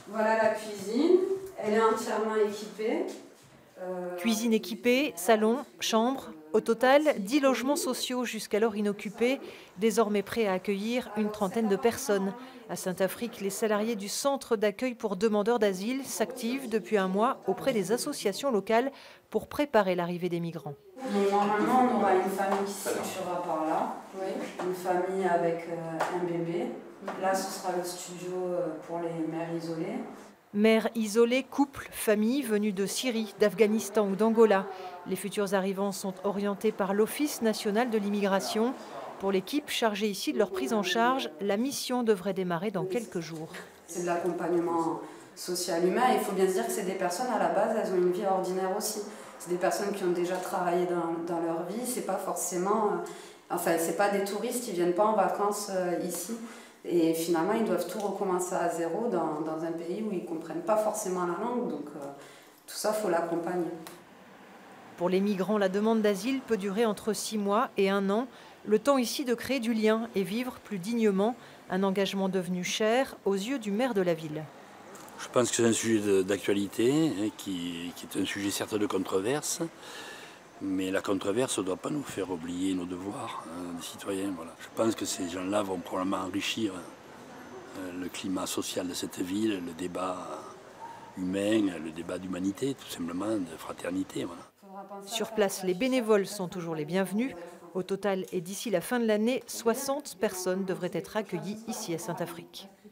Voilà la cuisine, elle est entièrement équipée. Cuisine équipée, salon, chambre. Au total, 10 logements sociaux jusqu'alors inoccupés, désormais prêts à accueillir une trentaine de personnes. À Saint-Affrique, les salariés du centre d'accueil pour demandeurs d'asile s'activent depuis un mois auprès des associations locales pour préparer l'arrivée des migrants. Donc, normalement, on aura une famille qui se situera par là, une famille avec un bébé. Là, ce sera le studio pour les mères isolées. Mères isolées, couples, familles venus de Syrie, d'Afghanistan ou d'Angola. Les futurs arrivants sont orientés par l'Office national de l'immigration. Pour l'équipe chargée ici de leur prise en charge, la mission devrait démarrer dans quelques jours. C'est de l'accompagnement social humain. Il faut bien se dire que c'est des personnes, à la base, elles ont une vie ordinaire aussi. C'est des personnes qui ont déjà travaillé dans leur vie. C'est pas forcément... c'est pas des touristes, ils viennent pas en vacances ici. Et finalement, ils doivent tout recommencer à zéro dans un pays où ils ne comprennent pas forcément la langue. Donc tout ça, il faut l'accompagner. Pour les migrants, la demande d'asile peut durer entre 6 mois et 1 an. Le temps ici de créer du lien et vivre plus dignement. Un engagement devenu cher aux yeux du maire de la ville. Je pense que c'est un sujet d'actualité, qui est un sujet certes de controverse. Mais la controverse ne doit pas nous faire oublier nos devoirs de citoyens. Voilà. Je pense que ces gens-là vont probablement enrichir le climat social de cette ville, le débat humain, le débat d'humanité, tout simplement, de fraternité. Voilà. Sur place, les bénévoles sont toujours les bienvenus. Au total, et d'ici la fin de l'année, 60 personnes devraient être accueillies ici à Saint-Affrique.